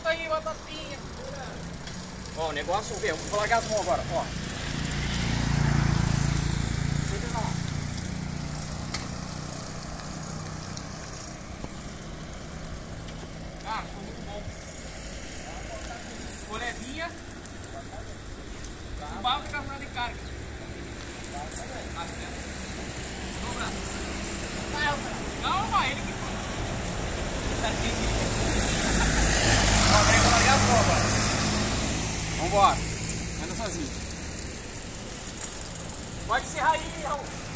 aí, batatinha. Ó, o negócio, vou largar as mãos agora, ó. Cara, ficou muito bom. Ficou levinha. O barro fica fora de carga. Dobra. Calma, ele que fala. Ó, peraí, vou largar as mãos agora. Vambora. Anda sozinho. Pode encerrar aí, Raul.